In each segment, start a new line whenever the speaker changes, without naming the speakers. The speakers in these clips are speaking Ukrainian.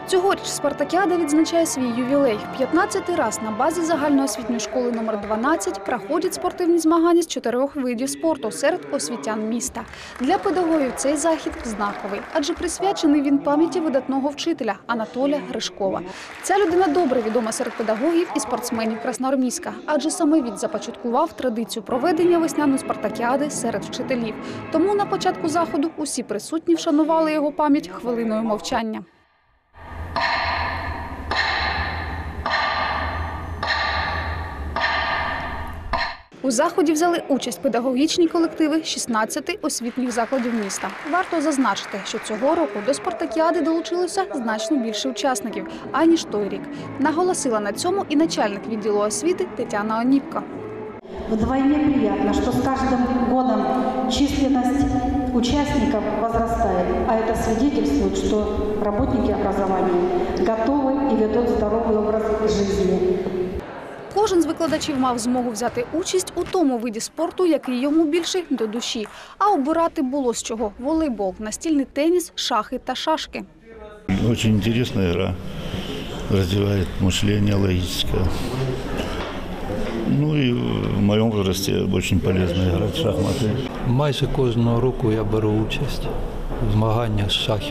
Цьогоріч спартакіада відзначає свій ювілей. 15-й раз на базі загальноосвітньої школи номер 12 проходять спортивні змагання з 4 видів спорту серед освітян міста. Для педагогів цей захід знаковий, адже присвячений він пам'яті видатного вчителя Анатолія Гришкова. Ця людина добре відома серед педагогів і спортсменів Красноармійська, адже саме він започаткував традицію проведення весняної спартакіади серед вчителів. Тому на початку заходу усі присутні вшанували його пам'ять хвилиною мовчання. У заході взяли участь педагогічні колективи 16 освітніх закладів міста. Варто зазначити, що цього року до спартакіади долучилося значно більше учасників, аніж той рік. Наголосила на цьому і начальник відділу освіти Тетяна Оніпко.
Вдвойне приятно, что с каждым годом численность участников возрастает, а это свидетельствует, что работники образования готовы и ведут здоровый образ жизни.
Кожен з викладачів мав змогу взяти участь у тому виді спорту, який йому більше до душі. А обирати було з чого – волейбол, настільний теніс, шахи та шашки.
Очень интересная игра, развивает мышление логическое. Ну и в моем возрасте очень полезно играть в шахматы.
Майже кожного року я беру участь у змаганнях з шахів.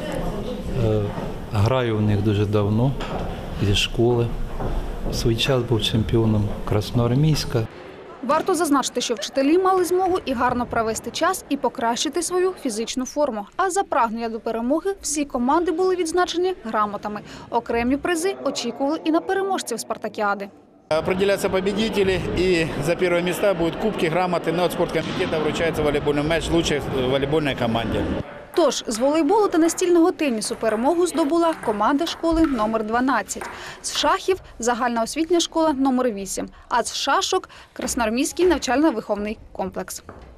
Граю в них дуже давно, зі школи. В свій час був чемпіоном Красноармійська.
Варто зазначити, що вчителі мали змогу і гарно провести час, і покращити свою фізичну форму. А за прагнення до перемоги всі команди були відзначені грамотами. Окремі призи очікували і на переможців спартакіади.
Определяются победители, и за первые места будут кубки, грамоты, но от спорткомитета вручается волейбольный мяч лучшей волейбольной команде.
Тож, з волейболу та настільного тенісу перемогу здобула команда школи номер 12. З шахів – загальноосвітня школа номер 8. А з шашок – Красноармійський навчально-виховний комплекс.